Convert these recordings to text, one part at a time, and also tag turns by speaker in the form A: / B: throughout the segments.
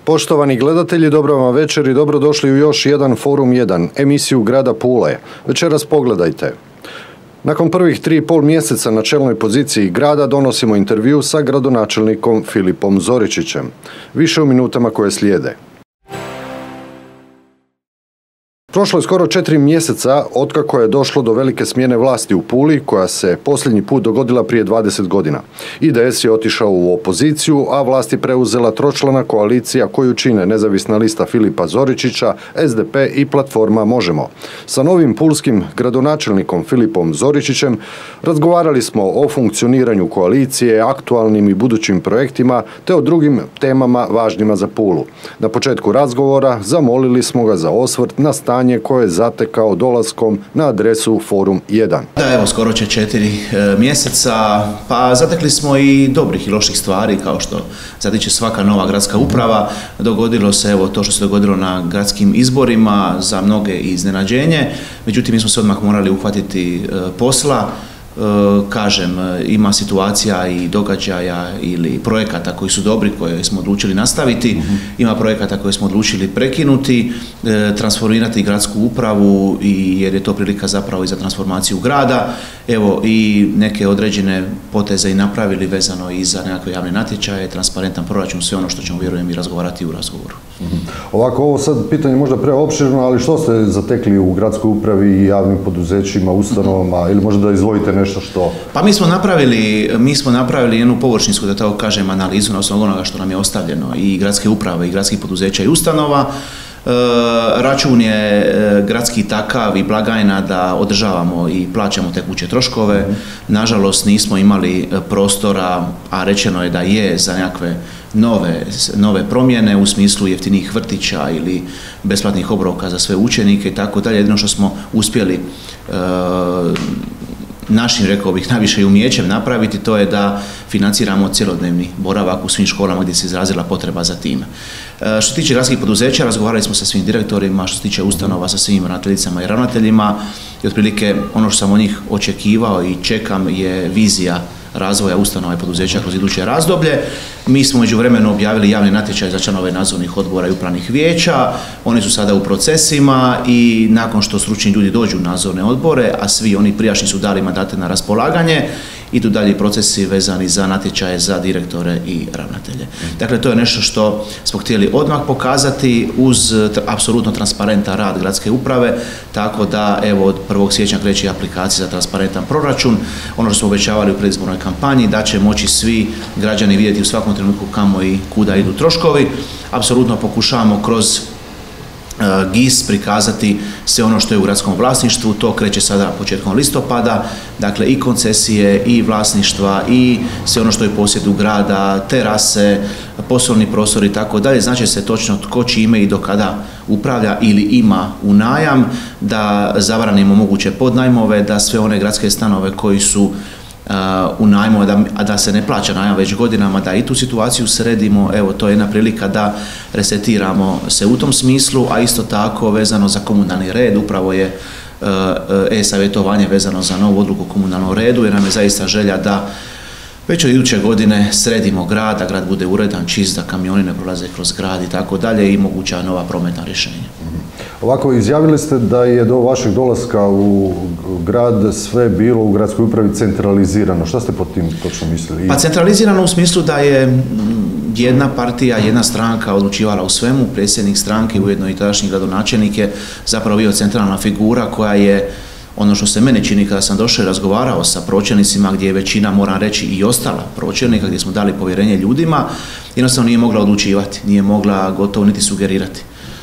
A: Poštovani gledatelji, dobro vam večer i dobrodošli u još jedan Forum 1, emisiju grada Pule. Večeras pogledajte. Nakon prvih 3,5 mjeseca na čelnoj poziciji grada donosimo intervju sa gradonačelnikom Filipom Zoričićem. Više u minutama koje slijede. Prošlo je skoro 4 mjeseca otkako je došlo do velike smjene vlasti u Puli, koja se posljednji put dogodila prije 20 godina. IDS je otišao u opoziciju, a vlast je preuzela tročlana koalicija koju čine nezavisna lista Filipa Zoričića, SDP i platforma Možemo. Sa novim pulskim gradonačelnikom Filipom Zoričićem razgovarali smo o funkcioniranju koalicije, aktualnim i budućim projektima te o drugim temama važnima za Pulu. Na početku razgovora zamolili smo ga za osvrt na stanje koje je zatekao dolaskom na adresu Forum 1.
B: Da, evo, skoro će 4 mjeseca, pa zatekli smo i dobrih i loših stvari, kao što zatiče svaka nova gradska uprava. Dogodilo se, evo, to što se dogodilo na gradskim izborima, za mnoge iznenađenje, međutim, mi smo se odmah morali uhvatiti posla. Kažem, ima situacija i događaja ili projekata koji su dobri, koje smo odlučili nastaviti, ima projekata koje smo odlučili prekinuti, transformirati gradsku upravu, jer je to prilika zapravo i za transformaciju grada. Evo, i neke određene poteze i napravili vezano i za nekakve javne natječaje, transparentan proračun, sve ono što ćemo, vjerujem, i razgovarati u razgovoru.
A: Ovako, ovo sad pitanje možda preopširno, ali što ste zatekli u gradskoj upravi i javnim poduzećima, ustanovama, ili možda da izdvojite nešto što...
B: Pa mi smo napravili jednu površinsku, da tako kažem, analizu na osnovu onoga što nam je ostavljeno, i gradske uprave i gradskih poduzeća i ustanova. Račun je gradski takav i blagajna da održavamo i plaćamo tekuće troškove. Nažalost, nismo imali prostora, a rečeno je da je za nekakve nove promjene u smislu jeftinih vrtića ili besplatnih obroka za sve učenike i tako dalje. Jedino što smo uspjeli našim, rekao bih, najviše i umijećem napraviti, to je da financiramo cjelodnevni boravak u svim školama gdje se izrazila potreba za time. Što se tiče gradskih poduzeća, razgovarali smo sa svim direktorima, što se tiče ustanova sa svim ravnateljicama i ravnateljima, i otprilike ono što sam od njih očekivao i čekam je vizija razvoja ustanova i poduzeća kroz iduće razdoblje. Mi smo međuvremeno objavili javni natječaj za članove nadzornih odbora i upravnih vijeća. Oni su sada u procesima i nakon što stručni ljudi dođu u nadzorne odbore, a svi oni prijašnji su dali mandate na raspolaganje, idu dalje procesi vezani za natječaje za direktore i ravnatelje. Dakle, to je nešto što smo htjeli odmah pokazati uz apsolutno transparentan rad gradske uprave, tako da, evo, od 1. siječnja kreće aplikacija za transparentan proračun. Ono što smo obećavali u predizbornoj kampanji, da će moći svi građani vidjeti u svakom trenutku kamo i kuda idu troškovi. Apsolutno pokušavamo kroz GIS prikazati sve ono što je u gradskom vlasništvu. To kreće sada početkom listopada, dakle i koncesije i vlasništva i sve ono što je u posjedu grada, terase, poslovni prostori i tako dalje. Znači se točno tko čime i do kada upravlja ili ima u najam, da zabranimo moguće podnajmove, da sve one gradske stanove koji su u najmu, a da se ne plaća najam već godinama, da i tu situaciju sredimo. Evo, to je jedna prilika da resetiramo se u tom smislu, a isto tako vezano za komunalni red, upravo je e-savjetovanje vezano za novu odluku o komunalnom redu, jer nam je zaista želja da već od iduće godine sredimo grad, da grad bude uredan, čist, da kamioni ne prolaze kroz grad i tako dalje, i moguća nova prometna rješenja.
A: Ovako, izjavili ste da je do vašeg dolaska u grad sve bilo u gradskoj upravi centralizirano. Šta ste pod tim točno mislili?
B: Pa centralizirano u smislu da je jedna partija, jedna stranka odlučivala u svemu. Predsjednik stranke, ujedno i tadašnji gradonačelnik, je zapravo bio centralna figura koja je, ono što se mene čini kada sam došao i razgovarao sa pročelnicima, gdje je većina, moram reći, i ostala pročelnika, gdje smo dali povjerenje ljudima, jednostavno nije mogla odlučivati, nije mogla gotovo niti sugerirati.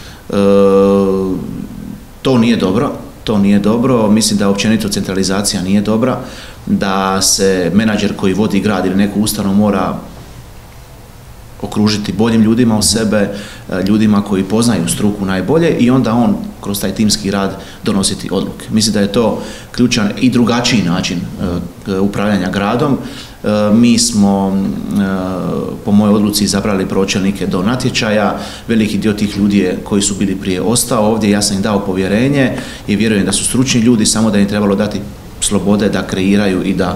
B: To nije dobro, mislim da općenito centralizacija nije dobra, da se menadžer koji vodi grad ili neku ustanovu mora okružiti boljim ljudima od sebe, ljudima koji poznaju struku najbolje, i onda on kroz taj timski rad donositi odluke. Mislim da je to ključan i drugačiji način upravljanja gradom. Mi smo po mojoj odluci izabrali pročelnike do natječaja. Veliki dio tih ljudi koji su bili prije ostao ovdje, ja sam im dao povjerenje i vjerujem da su stručni ljudi, samo da im trebalo dati slobode da kreiraju i da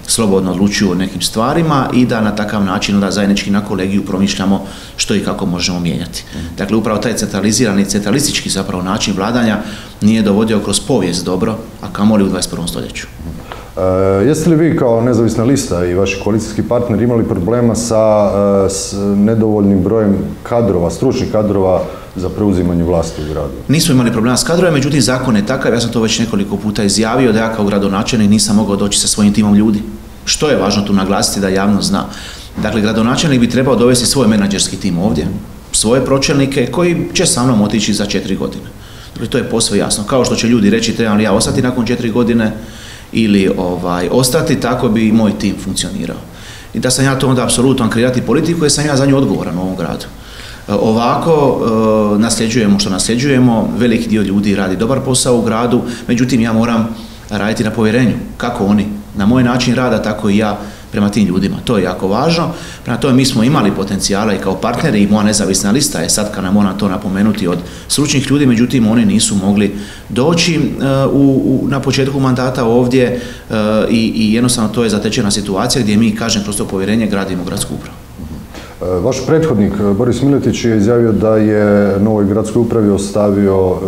B: slobodno odlučuju o nekim stvarima i da na takav način da zajednički na kolegiju promišljamo što i kako možemo mijenjati. Dakle, upravo taj centralizirani, centralistički zapravo način vladanja nije dovodio kroz povijest dobro, a kamoli u 21. stoljeću.
A: Jeste li vi kao nezavisna lista i vaši koalicijski partneri imali problema sa nedovoljnim brojem kadrova, stručnih kadrova za preuzimanje vlasti u gradu?
B: Nismo imali problema s kadrovima, međutim zakon je takav, ja sam to već nekoliko puta izjavio, da ja kao gradonačelnik nisam mogao doći sa svojim timom ljudi. Što je važno tu naglasiti da javnost zna? Dakle, gradonačelnik bi trebao dovesti svoj menadžerski tim ovdje, svoje pročelnike koji će sa mnom otići za 4 godine. Dakle, to je posve jasno. Kao što će ljudi reći trebam li ja ostati nakon 4 godine ili ostati, tako bi i moj tim funkcionirao. I da sam ja to onda apsolutno kreirati politiku, jer sam ja za nju odgovoran u ovom gradu. Ovako nasljeđujemo što nasljeđujemo, veliki dio ljudi radi dobar posao u gradu, međutim ja moram raditi na povjerenju, kako oni, na moj način rada, tako i ja prema tim ljudima. To je jako važno. Prema tome mi smo imali potencijala i kao partneri i moja nezavisna lista je sad, kada moram to napomenuti, od stručnih ljudi, međutim oni nisu mogli doći na početku mandata ovdje i jednostavno to je zatečena situacija gdje mi, kažem, kroz to povjerenje gradimo gradsku upravu.
A: Vaš prethodnik Boris Miletić je izjavio da je novoj gradskoj upravi ostavio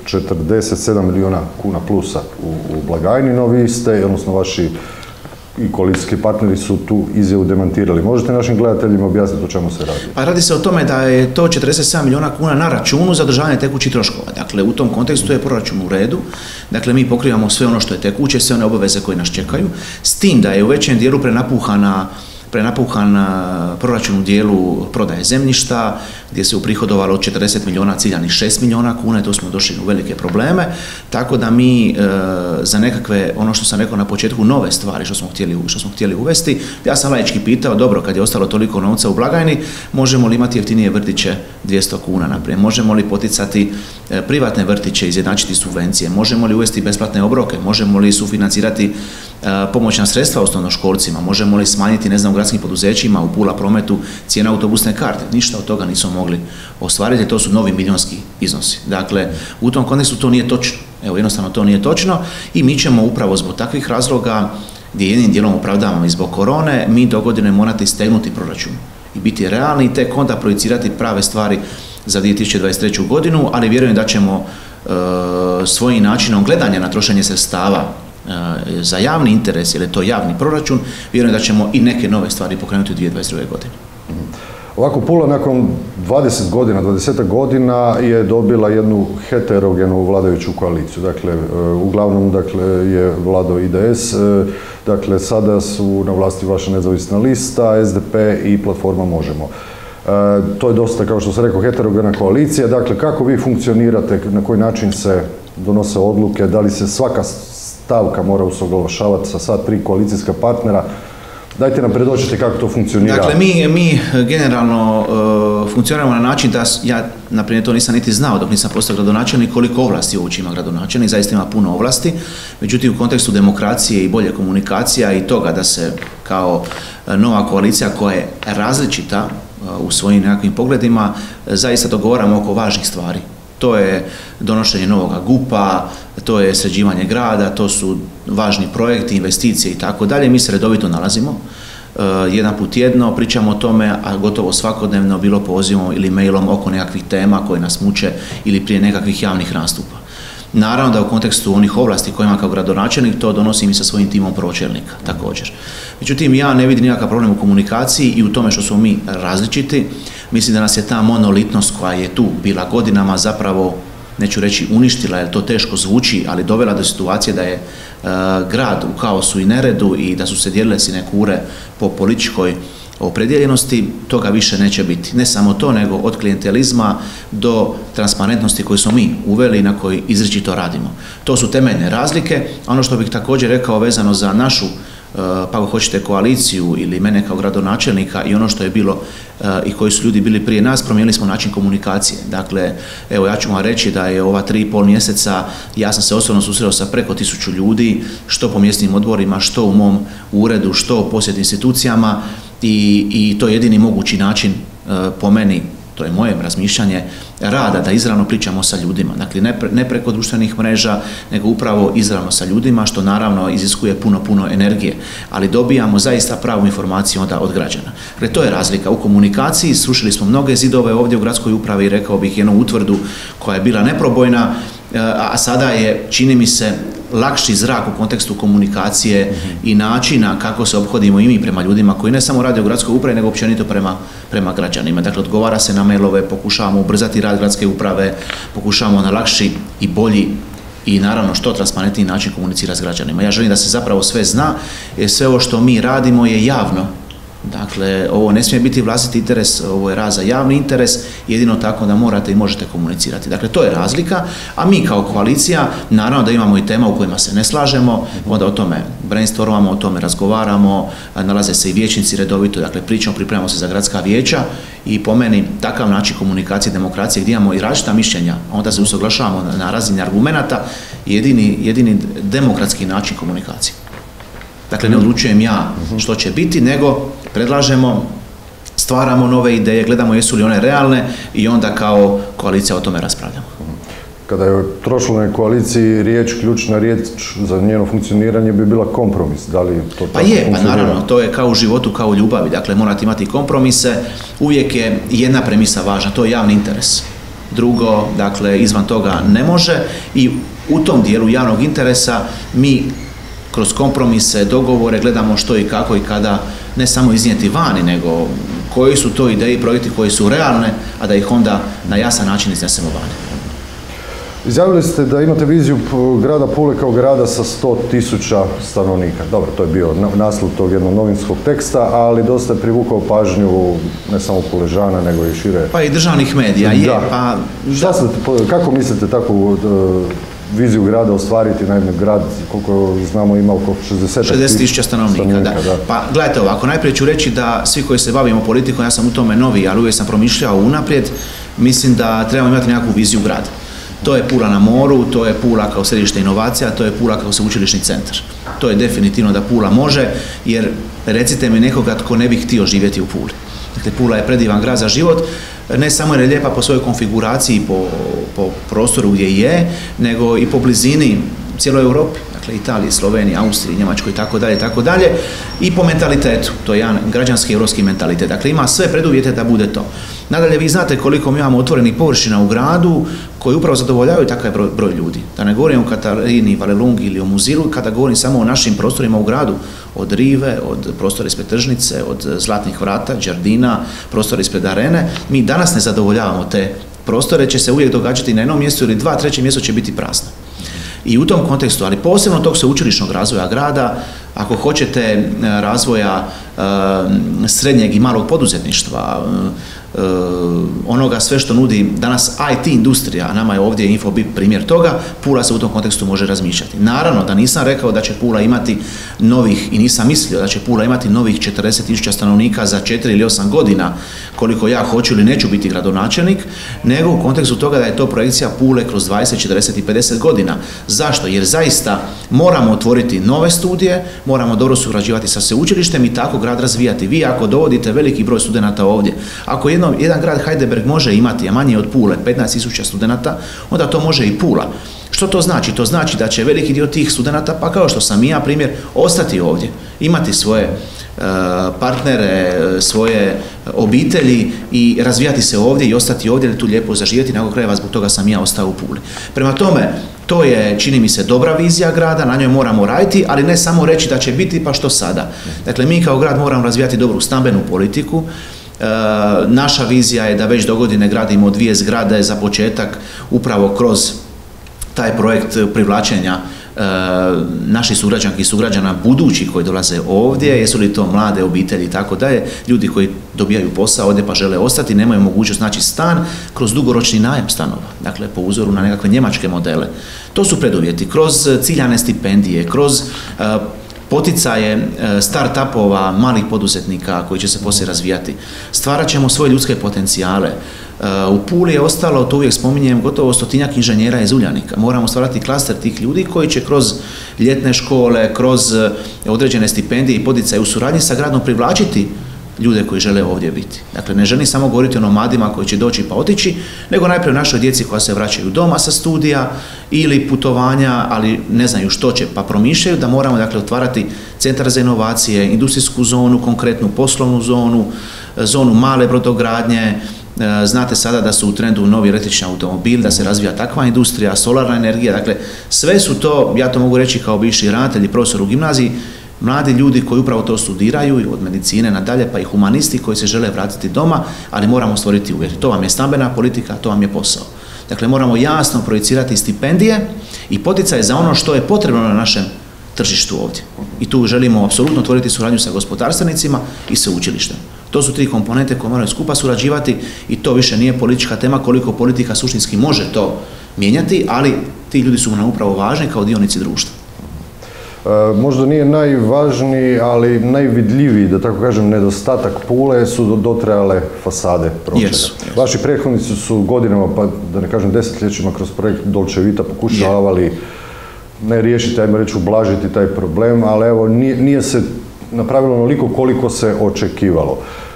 A: 47 milijuna kuna plusa u blagajni, no vi ste, odnosno vaši i koalicijski partneri su tu izjavu demantirali. Možete našim gledateljima objasniti o čemu se radi?
B: Pa radi se o tome da je to 47 milijuna kuna na računu za održavanje tekućih troškova. Dakle, u tom kontekstu je proračun u redu. Dakle, mi pokrivamo sve ono što je tekuće, sve one obaveze koje nas čekaju. S tim da je u većem dijelu prenapuhan proračun u dijelu prodaje zemljišta, gdje se uprihodovalo od 40 milijuna ciljanih 6 milijuna kuna i to smo došli u velike probleme, tako da mi za nekakve, ono što sam rekao na početku, nove stvari što smo htjeli uvesti, ja sam laički pitao, dobro, kad je ostalo toliko novca u blagajni, možemo li imati jeftinije vrtiće 200 kuna naprijed, možemo li poticati privatne vrtiće, izjednačiti subvencije, možemo li uvesti besplatne obroke, možemo li sufinancirati pomoćna sredstva osnovnoškolcima, možemo li smanjiti, ne znam, u gradskim poduzećima, u Pula Prometu cijena autobusne karte. Ništa od toga nismo mogli ostvariti, to su novi milijunski iznosi. Dakle, u tom kontekstu to nije točno. Evo, jednostavno to nije točno i mi ćemo upravo zbog takvih razloga, gdje jednim dijelom opravdavamo i zbog korone, mi dogodine morati stegnuti proračun i biti realni i tek onda projicirati prave stvari za 2023. godinu, ali vjerujem da ćemo svojim načinom gledanja na trošenje sredstava za javni interes, jer je to javni proračun, vjerujem da ćemo i neke nove stvari pokrenuti u 2022. godine.
A: Ovako, Pula nakon 20 godina je dobila jednu heterogenu vladajuću koaliciju. Dakle, uglavnom je vladao IDS, dakle sada su na vlasti vaša nezavisna lista, SDP i platforma Možemo. To je dosta, kao što sam rekao, heterogena koalicija. Dakle, kako vi funkcionirate, na koji način se donose odluke, da li se svaka stavka mora usuglašavati sa sva 3 koalicijska partnera? Dajte nam predočite kako to funkcionira.
B: Dakle, mi generalno funkcioniramo na način da ja, naprimjer, to nisam niti znao dok nisam postao gradonačelnik, koliko ovlasti uopće ima gradonačelnik, zaista ima puno ovlasti, međutim u kontekstu demokracije i bolje komunikacija i toga da se kao nova koalicija koja je različita u svojim nekakvim pogledima, zaista dogovaramo oko važnih stvari. To je donošenje novoga GUP-a, to je sređivanje grada, to su važni projekti, investicije i tako dalje. Mi se redovito nalazimo, jedan put tjedno pričamo o tome, a gotovo svakodnevno bilo pozivom ili mailom oko nekakvih tema koje nas muče ili prije nekakvih javnih nastupa. Naravno da u kontekstu onih ovlasti koje ima kao gradonačelnik, to donosim i sa svojim timom pročelnika također. Međutim, ja ne vidim nikakav problem u komunikaciji i u tome što smo mi različiti. Mislim da nas je ta monolitnost koja je tu bila godinama zapravo, neću reći uništila, jer to teško zvuči, ali dovela do situacije da je grad u kaosu i neredu i da su se dijelile sinekure po političkoj opredjeljenosti, toga više neće biti. Ne samo to, nego od klijentelizma do transparentnosti koju smo mi uveli i na koji izričito radimo. To su temeljne razlike. Ono što bih također rekao vezano za našu, pa ako hoćete, koaliciju ili mene kao gradonačelnika i ono što je bilo i koji su ljudi bili prije nas, promijenili smo način komunikacije. Dakle, evo ja ću vam reći da je ova 3,5 mjeseca ja sam se osobno susreo sa preko 1000 ljudi, što po mjesnim odborima, što u mom uredu, što u posjet institucijama i to je jedini mogući način po meni, to je moje razmišljanje, rada, da izravno pričamo sa ljudima. Dakle, ne preko društvenih mreža, nego upravo izravno sa ljudima, što naravno iziskuje puno energije, ali dobijamo zaista pravu informaciju onda od građana. Dakle, to je razlika u komunikaciji. Srušili smo mnoge zidove ovdje u gradskoj upravi i rekao bih jednu utvrdu koja je bila neprobojna, a sada je, čini mi se, lakši zrak u kontekstu komunikacije i načina kako se ophodimo i mi prema ljudima koji ne samo rade u gradskoj upravi, nego općenito prema građanima. Dakle, odgovara se na mailove, pokušavamo ubrzati rad gradske uprave, pokušavamo na lakši i bolji i naravno što transparentniji način komunicirati s građanima. Ja želim da se zapravo sve zna, jer sve ovo što mi radimo je javno. Dakle, ovo ne smije biti vlastiti interes, ovo je rad za javni interes, jedino tako da morate i možete komunicirati. Dakle, to je razlika, a mi kao koalicija, naravno da imamo i tema u kojima se ne slažemo, onda o tome brainstormamo, o tome razgovaramo, nalaze se i vijećnici redovito, dakle, pripremamo se za gradska vijeća i po meni takav način komunikacije i demokracije gdje imamo i različita mišljenja, onda se usuglašavamo na razini argumenata, jedini demokratski način komunikacije. Dakle, ne odlučujem ja što će biti, nego predlažemo, stvaramo nove ideje, gledamo jesu li one realne i onda kao koalicija o tome raspravljamo.
A: Kada je o tročlanoj koaliciji ključna riječ za njeno funkcioniranje bi bila kompromis. Da li to tako funkcionira?
B: Pa naravno, to je kao u životu, kao u ljubavi. Dakle, morate imati kompromise. Uvijek je jedna premisa važna, to je javni interes. Drugo, dakle, izvan toga ne može i u tom dijelu javnog interesa mi kroz kompromise, dogovore, gledamo što i kako i kada ne samo iznijeti vani, nego koji su to ideje i projekti koji su realne, a da ih onda na jasan način iznesemo vani.
A: Izjavili ste da imate viziju grada Pule kao grada sa 100.000 stanovnika. Dobro, to je bio naslov tog jednog novinskog teksta, ali dosta je privukao pažnju ne samo Puležana, nego i šire.
B: Pa i državnih medija.
A: Kako mislite takvu viziju grada ostvariti? Naime, grad, koliko znamo, ima oko
B: 60.000 stanovnika. Da. Pa gledajte ovako, najprije ću reći da svi koji se bavimo politikom, ja sam u tome novi, ali uvijek sam promišljao unaprijed, mislim da trebamo imati nekakvu viziju grada. To je Pula na moru, to je Pula kao središte inovacija, to je Pula kao sveučilišni centar. To je definitivno da Pula može, jer recite mi nekoga tko ne bi htio živjeti u Puli. Dakle, Pula je predivan grad za život, ne samo jer je lijepa po svojoj konfiguraciji, po prostoru gdje je, nego i po blizini cijeloj Europi, dakle Italiji, Sloveniji, Austriji, Njemačkoj itd. I po mentalitetu, to je jedan građanski europski mentalitet. Dakle, ima sve preduvjete da bude to. Nadalje, vi znate koliko mi imamo otvorenih površina u gradu koji upravo zadovoljavaju takav broj ljudi. Da ne govorim o Katarini, Valelungi ili o Muzilu, kada govorim samo o našim prostorima u gradu, od Rive, od prostora ispred Tržnice, od Zlatnih vrata, Đardina, prostora ispred Arene, mi danas ne zadovoljavamo te prostore, će se uvijek događati na jednom mjestu ili dva, treće mjesto će biti prazno. I u tom kontekstu, ali posebno tog sveučilišnog razvoja grada, ako hoćete razvoja srednjeg i malog poduzetništva, onoga sve što nudi danas IT industrija, a nama je ovdje Infobip primjer toga, Pula se u tom kontekstu može razmišljati. Naravno da nisam rekao da će Pula imati novih, i nisam mislio da će Pula imati novih 40.000 stanovnika za 4 ili 8 godina, koliko ja hoću ili neću biti gradonačelnik, nego u kontekstu toga da je to projekcija Pule kroz 20, 40 i 50 godina. Zašto? Jer zaista moramo otvoriti nove studije, moramo dobro surađivati sa sveučilištem i tako grad razvijati. Vi ako dovodite veliki broj studenata ovdje, ako jedan grad Heidelberg može imati, a manje od Pule, 15.000 studenata, onda to može i Pula. Što to znači? To znači da će veliki dio tih studenata, pa kao što sam i ja primjer, ostati ovdje, imati svoje partnere, svoje obitelji i razvijati se ovdje i ostati ovdje ili tu lijepo zaživjeti, nakon krajeva zbog toga sam ja ostao u Puli. Prema tome, to je, čini mi se, dobra vizija grada, na njoj moramo raditi, ali ne samo reći da će biti pa što sada. Dakle, mi kao grad moramo razvijati dobru stambenu politiku. Naša vizija je da već do godine gradimo 2 zgrade za početak upravo kroz taj projekt privlačenja naših sugrađanki i sugrađana budući koji dolaze ovdje, jesu li to mlade obitelji i tako dalje, ljudi koji dobijaju posao ovdje pa žele ostati, nemaju mogućnost naći stan kroz dugoročni najam stanova, dakle po uzoru na nekakve njemačke modele. To su preduvjeti, kroz ciljane stipendije, kroz poticaje start-upova, malih poduzetnika koji će se poslije razvijati. Stvarat ćemo svoje ljudske potencijale. U Puli je ostalo, to uvijek spominjem, gotovo 100-tinjak inženjera iz Uljanika. Moramo stvarati klaster tih ljudi koji će kroz ljetne škole, kroz određene stipendije i poticaje u suradnji sa gradom privlačiti ljude koji žele ovdje biti. Dakle, ne želim samo govoriti o nomadima koji će doći pa otići, nego najprije o našoj djeci koja se vraćaju doma sa studija ili putovanja, ali ne znaju što će, pa promišljaju da moramo, dakle, otvarati centar za inovacije, industrijsku zonu, konkretnu poslovnu zonu, zonu male brodogradnje. Znate sada da su u trendu novi električni automobil, da se razvija takva industrija, solarna energija, dakle, sve su to, ja to mogu reći kao bivši ravnatelj i profesor u gimnaziji, mladi ljudi koji upravo to studiraju, od medicine nadalje, pa i humanisti koji se žele vratiti doma, ali moramo stvoriti uvjete. To vam je stambena politika, to vam je posao. Dakle, moramo jasno projicirati stipendije i poticaje za ono što je potrebno na našem tržištu ovdje. I tu želimo apsolutno otvoriti suradnju sa gospodarstvenicima i sveučilištem. To su 3 komponente koje moraju skupa surađivati i to više nije politička tema koliko politika suštinski može to mijenjati, ali ti ljudi su nam upravo važni kao dionici društva.
A: Možda nije najvažniji, ali najvidljiviji, da tako kažem, nedostatak Pule su dotrajale fasade pročelja. Vaši prethodnici su godinama, pa da ne kažem desetljećima, kroz projekt Dolce Vita pokušavali ne riješiti, ajmo reći, ublažiti taj problem, ali evo, nije se napravilo onoliko koliko se očekivalo.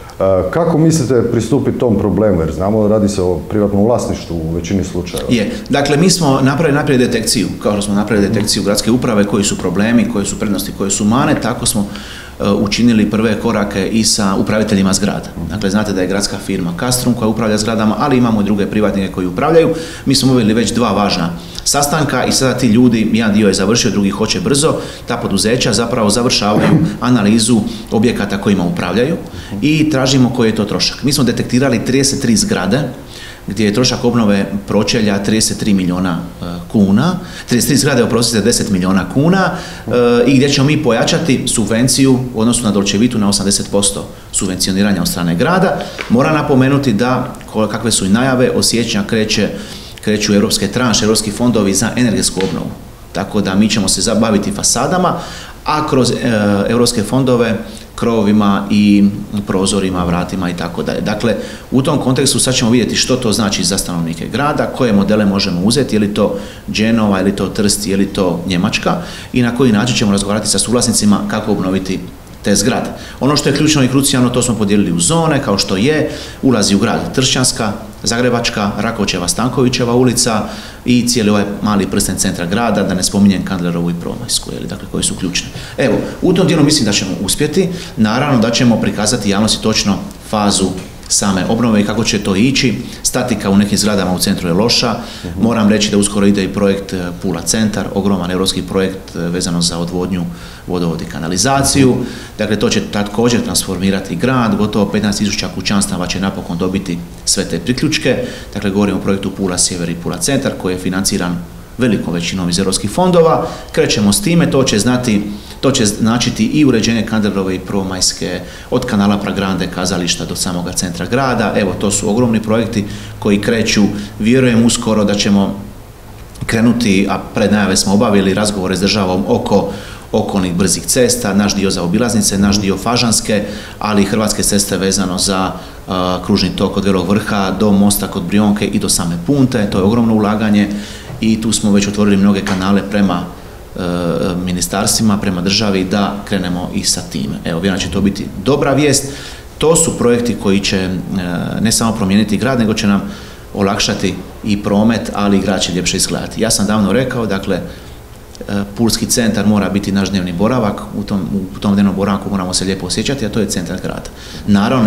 A: Kako mislite pristupiti tom problemu, jer znamo da radi se o privatnom vlasništvu u većini slučajeva?
B: Dakle, mi smo napravili najprije detekciju, kao što smo napravili detekciju gradske uprave, koji su problemi, koje su prednosti, koje su mane, tako smo učinili prve korake i sa upraviteljima zgrada. Dakle, znate da je gradska firma Castrum koja upravlja zgradama, ali imamo i druge privatnike koji upravljaju. Mi smo obavili već 2 važna sastanka i sada ti ljudi, jedan dio je završio, drugi hoće brzo, ta poduzeća zapravo završavaju analizu objekata kojima upravljaju i tražimo koji je to trošak. Mi smo detektirali 33 zgrade gdje je trošak obnove pročelja 33 milijuna kuna, 33 zgrade oprostite 10 milijuna kuna i gdje ćemo mi pojačati subvenciju u odnosu na Dolce Vitu na 80% subvencioniranja od strane grada. Moram napomenuti da, kakve su i najave, od siječnja kreću europske tranše, europski fondovi za energetsku obnovu. Tako da mi ćemo se zabaviti fasadama, a kroz europske fondove krovovima i prozorima, vratima i tako dalje. Dakle, u tom kontekstu sad ćemo vidjeti što to znači za stanovnike grada, koje modele možemo uzeti, je li to Genova, je li to Trst, je li to Njemačka i na koji način ćemo razgovarati sa suvlasnicima kako obnoviti te zgrade. Ono što je ključno i krucijalno, to smo podijelili u zone, kao što je, ulazi u grad Tršćanska, Zagrebačka, Rakočeva, Stankovićeva ulica i cijeli ovaj mali prsten centra grada, da ne spominjem Kandlerovu i Prvomajsku, dakle, koji su ključni. Evo, u tom dijelu mislim da ćemo uspjeti, naravno da ćemo prikazati javnosti točno fazu same obnove i kako će to ići. Statika u nekim zgradama u centru je loša. Moram reći da uskoro ide i projekt Pula centar, ogroman europski projekt vezano za odvodnju, vodovod i kanalizaciju. Dakle, to će također transformirati grad. Gotovo 15.000 kućanstava će napokon dobiti sve te priključke. Dakle, govorimo o projektu Pula sjever i Pula centar koji je financiran velikom većinom iz europskih fondova. Krećemo s time, to će značiti i uređenje Kandlerove i Prvomajske, od kanala Pragrande, kazališta do samoga centra grada. Evo, to su ogromni projekti koji kreću. Vjerujem uskoro da ćemo krenuti, a prednajave smo obavili razgovore s državom oko okolnih brzih cesta, naš dio za obilaznice, naš dio Fažanske, ali i Hrvatske ceste vezano za kružni tok od Velog Vrha do mosta kod Brionke i do same Punte. To je ogromno ulaganje i tu smo već otvorili mnoge kanale prema ministarstvima, prema državi da krenemo i sa time. Evo, vjerujem će to biti dobra vijest. To su projekti koji će ne samo promijeniti grad, nego će nam olakšati i promet, ali i grad će ljepše izgledati. Ja sam davno rekao, dakle, Pulski centar mora biti naš dnevni boravak, u tom dnevnom boravku moramo se lijepo osjećati, a to je centar grada. Naravno,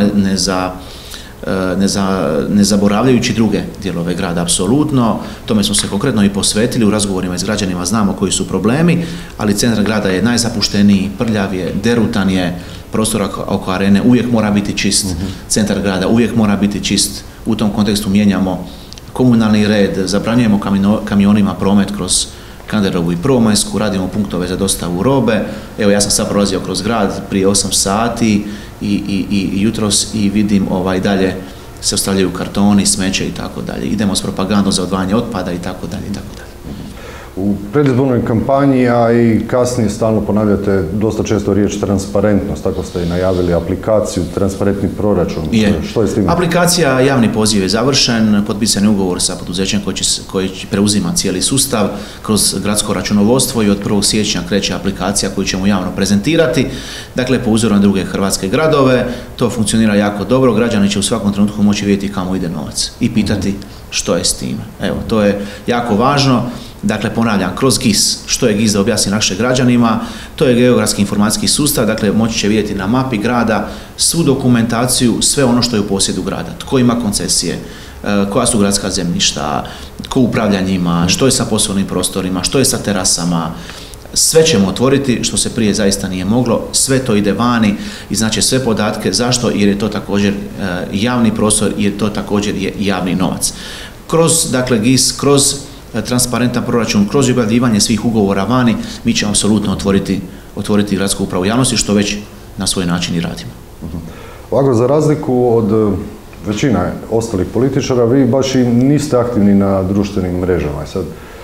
B: ne zaboravljajući druge dijelove grada, apsolutno. Tome smo se konkretno i posvetili, u razgovorima s građanima znamo koji su problemi, ali centar grada je najzapušteniji, prljav je, derutan je, prostor oko arene uvijek mora biti čist, centar grada uvijek mora biti čist. U tom kontekstu mijenjamo komunalni red, zabranjujemo kamionima promet kroz Kandlerovu i Prvomajsku, radimo punktove za dostavu robe. Evo, ja sam sad prolazio kroz grad prije 8 sati i jutros i vidim dalje se ostavljaju kartoni, smeće i tako dalje. Idemo s propagandom za odvajanje otpada i tako dalje i tako dalje.
A: U predizbornoj kampanji, a i kasnije stalno ponavljate dosta često riječ transparentnost, tako ste i najavili aplikaciju, transparentni proračun. Što je s tim?
B: Aplikacija, javni poziv je završen, potpisan je ugovor sa poduzećem koji preuzima cijeli sustav kroz gradsko računovodstvo i od 1. siječnja kreće aplikacija koju ćemo javno prezentirati. Dakle, po uzoru na druge hrvatske gradove, to funkcionira jako dobro, građani će u svakom trenutku moći vidjeti kamo ide novac i pitati što je s tim. Evo, to je jako važno. Dakle, ponavljam, kroz GIS, što je GIS da objasni našim građanima, to je geografski informacijski sustav, dakle moći će vidjeti na mapi grada svu dokumentaciju, sve ono što je u posjedu grada, tko ima koncesije, koja su gradska zemljišta, tko upravlja njima, što je sa poslovnim prostorima, što je sa terasama, sve ćemo otvoriti što se prije zaista nije moglo, sve to ide vani i znači sve podatke, zašto? Jer je to također javni prostor, jer to također je javni novac. Kroz, dakle, GIS, kroz transparentan proračun, kroz objavljivanje svih ugovora vani, mi ćemo apsolutno otvoriti gradsku upravu javnosti, što već na svoj način i radimo.
A: Ovako, za razliku od većina ostalih političara, vi baš i niste aktivni na društvenim mrežama. Sad,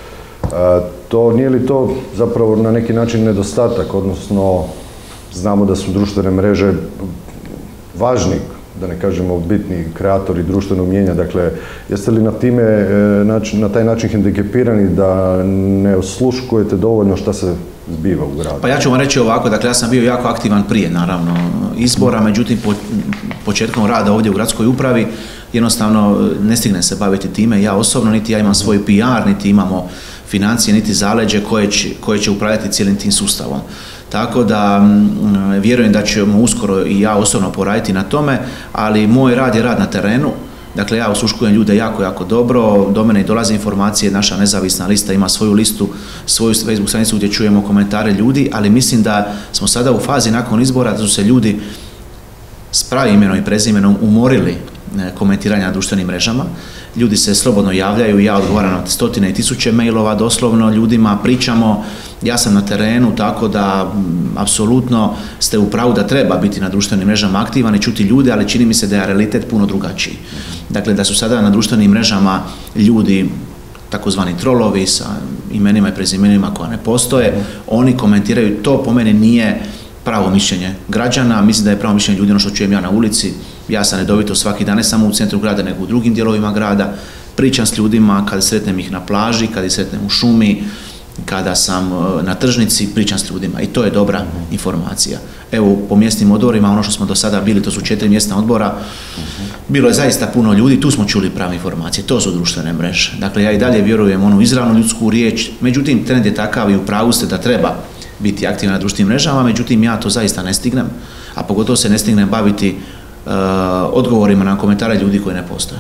A: nije li to zapravo na neki način nedostatak, odnosno znamo da su društvene mreže važni, da ne kažemo bitni kreatori društvenog mijenja, dakle, jeste li na taj način hendikepirani da ne osluškujete dovoljno šta se zbiva u gradu?
B: Pa ja ću vam reći ovako, dakle, ja sam bio jako aktivan prije, naravno, izbora, međutim, početkom rada ovdje u gradskoj upravi, jednostavno ne stignem se baviti time, ja osobno, niti ja imam svoj PR, niti imamo financije, niti zaleđe koje će upravljati cijelim tim sustavom. Tako da vjerujem da ćemo uskoro i ja osobno poraditi na tome, ali moj rad je rad na terenu. Dakle, ja osluškujem ljude jako, jako dobro, do mene i dolaze informacije, naša nezavisna lista ima svoju listu, svoju Facebook stranicu gdje čujemo komentare ljudi, ali mislim da smo sada u fazi nakon izbora da su se ljudi s pravim imenom i prezimenom umorili komentiranja na društvenim mrežama. Ljudi se slobodno javljaju, ja odgovaram na stotine i tisuće mailova, doslovno ljudima pričamo, ja sam na terenu, tako da apsolutno ste u pravu da treba biti na društvenim mrežama aktivan i čuti ljude, ali čini mi se da je realitet puno drugačiji. Dakle, da su sada na društvenim mrežama ljudi takozvani trolovi sa imenima i prezimenima koja ne postoje, oni komentiraju, to po meni nije pravo mišljenje građana, mislim da je pravo mišljenje ljudi ono što čujem ja na ulici. Ja sam redovito svaki dan, ne samo u centru grada, nego u drugim dijelovima grada, pričam s ljudima, kada sretnem ih na plaži, kada ih sretnem u šumi, kada sam na tržnici, pričam s ljudima i to je dobra informacija. Evo, po mjesnim odborima, ono što smo do sada bili, to su 4 mjesna odbora, bilo je zaista puno ljudi, tu smo čuli prave informacije, to su društvene mreže. Dakle, ja i dalje vjerujem onu izravnu ljudsku riječ, međutim, trend je takav i u pravu ste da treba biti aktivan na društvenim mrežama, međutim, ja to zaista ne stignem, a pogotovo se ne stignem baviti odgovorima na komentare ljudi koji ne postoje.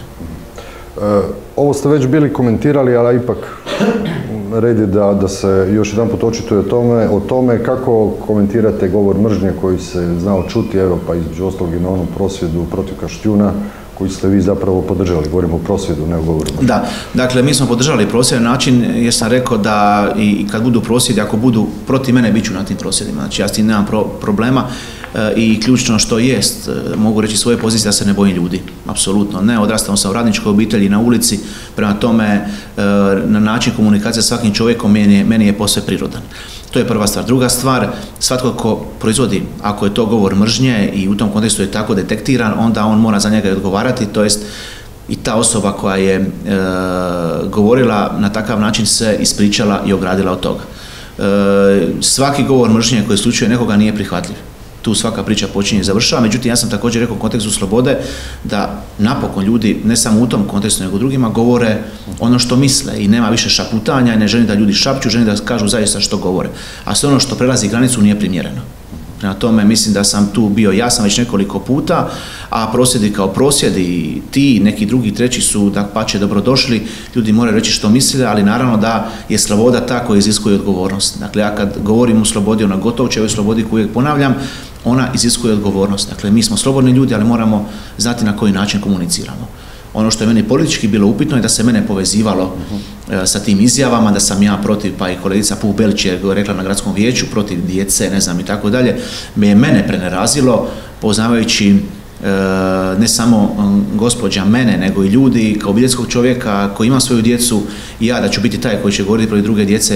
A: Ovo ste već bili komentirali, ali ipak red je da se još jedan put očituje o tome kako komentirate govor mržnje koji se znao čuti, evo pa između ostalog i na onom prosvjedu protiv Kaštjuna, koji ste vi zapravo podržali, govorimo o prosvjedu, ne o govoru mržnje.
B: Da, dakle, mi smo podržali prosvjed na način jer sam rekao da i kad budu prosvjedi, ako budu protiv mene, bit ću na tim prosvjedima. Znači, ja s tim nemam problema i ključno što jest, mogu reći svoje pozicije da se ne bojim ljudi, apsolutno ne, odrastao sam u radničkoj obitelji na ulici, prema tome na način komunikacije sa svakim čovjekom meni je posve prirodan. To je prva stvar. Druga stvar, svatko ko proizvodi, ako je to govor mržnje i u tom kontekstu je tako detektiran, onda on mora za njega i odgovarati, to jest i ta osoba koja je govorila na takav način se ispričala i ogradila od toga. Svaki govor mržnje koji slučuje nekoga nije prihvatljiv. Tu svaka priča počinje i završava, međutim ja sam također rekao u kontekstu slobode da napokon ljudi, ne samo u tom kontekstu nego drugima, govore ono što misle i nema više šaputanja i ne želim da ljudi šapću, želim da kažu zaista što govore. A sve ono što prelazi granicu nije primjereno. Prema tome mislim da sam tu bio jasan već nekoliko puta, a prosvjedi kao prosvjedi, ti neki drugi treći su dapače dobrodošli, ljudi moraju reći što misle, ali naravno da je sloboda ta koja iziskuje odgovornost. Dakle, ja kad govorim o slobodi, ona Gotovčevoj slobodi koju uvijek ponavljam, ona iziskuje odgovornost. Dakle, mi smo slobodni ljudi, ali moramo znati na koji način komuniciramo. Ono što je meni politički bilo upitno je da se mene povezivalo sa tim izjavama, da sam ja protiv, pa i kolegica Puh Belić je rekla na gradskom vijeću, protiv djece, ne znam i tako dalje, me prenerazilo, poznavajući ne samo gospođa mene, nego i ljudi kao obiteljskog čovjeka koji ima svoju djecu i ja da ću biti taj koji će govoriti protiv druge djece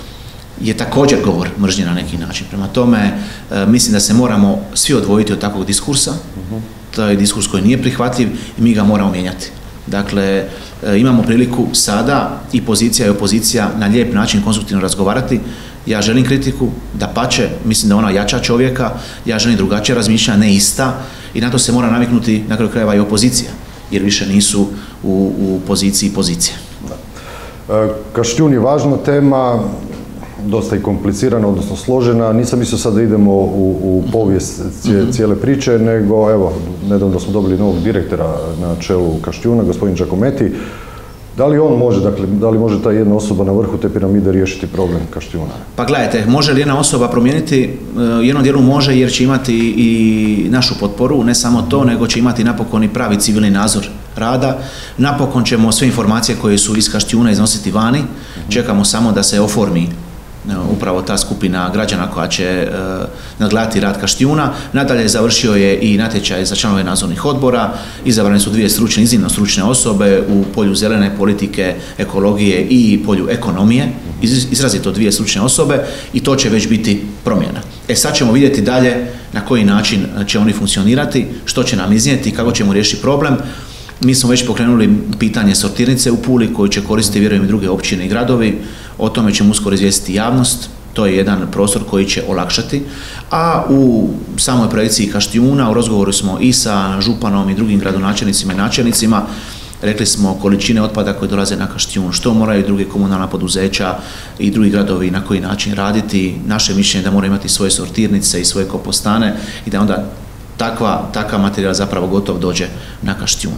B: je također govor mržnje na neki način. Prema tome, mislim da se moramo svi odvojiti od takvog diskursa. To je diskurs koji nije prihvatljiv i mi ga moramo mijenjati. Dakle, imamo priliku sada i pozicija i opozicija na lijep način konstruktivno razgovarati. Ja želim kritiku, dapače, mislim da ona jača čovjeka, ja želim drugačije razmišljanja, ne ista, i na to se mora naviknuti na kraju krajeva i opozicija, jer više nisu u poziciji pozicije.
A: Kaštijun je važna tema, dosta i komplicirana, odnosno složena. Nisam mislio sad da idemo u povijest cijele priče, nego evo, nedavno smo dobili novog direktora na čelu Kaštijuna, gospodin Giacometti. Da li on može, dakle, da li može ta jedna osoba na vrhu te piramide riješiti problem Kaštijuna?
B: Pa gledajte, može li jedna osoba promijeniti? U jednom dijelu može, jer će imati i našu potporu, ne samo to, nego će imati napokon i pravi civilni nadzor rada. Napokon ćemo sve informacije koje su iz Kaštijuna iznositi vani. Čekamo samo da se oformi upravo ta skupina građana koja će nadgledati rad Kaštijuna. Nadalje, završio je i natječaj za članove nadzornih odbora, izabrane su dvije stručne, iznimno stručne osobe u polju zelene politike, ekologije i polju ekonomije, izrazito dvije stručne osobe, i to će već biti promjena. Sad ćemo vidjeti dalje na koji način će oni funkcionirati, što će nam iznijeti, kako ćemo riješiti problem. Mi smo već pokrenuli pitanje sortirnice u Puli koju će koristiti, vjerujem, i druge općine i gradovi. O tome ćemo uskoro izvijestiti javnost. To je jedan prostor koji će olakšati. A u samoj projekciji Kaštijuna u razgovoru smo i sa županom i drugim gradonačelnicima i načelnicima. Rekli smo količine otpada koje dolaze na Kaštijun, što moraju druge komunalna poduzeća i drugi gradovi na koji način raditi. Naše mišljenje je da moraju imati svoje sortirnice i svoje kompostane i da onda takav materijal zapravo gotov dođe na Kaštijun,